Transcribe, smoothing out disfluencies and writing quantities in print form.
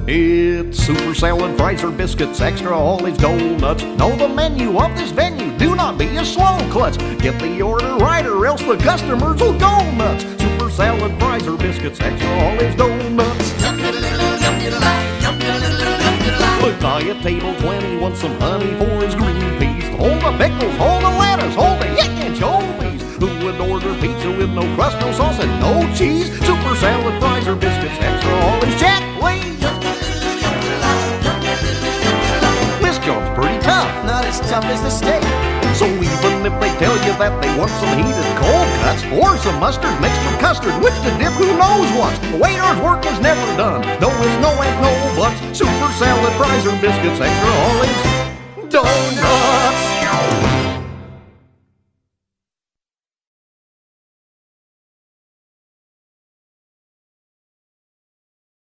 It's super salad, fries or biscuits, extra olives, donuts. Know the menu of this venue, do not be a slow klutz. Get the order right or else the customers will go nuts. Super salad, fries or biscuits, extra olives, donuts. Look, I at table 20 wants some honey for his green peas. Hold the pickles, hold the lettuce, hold the anchovies. Who would order pizza with no crust, no sauce, and no cheese? Super salad, fries or biscuits, extra olives, check, please. This job's pretty tough, Not as tough as the steak. so even if they tell you that they want some heated cold cuts or some mustard mixed with custard, which to dip who knows what, the waiter's work is never done. No is no and no buts. Super salad, fries or biscuits, extra olives, donuts.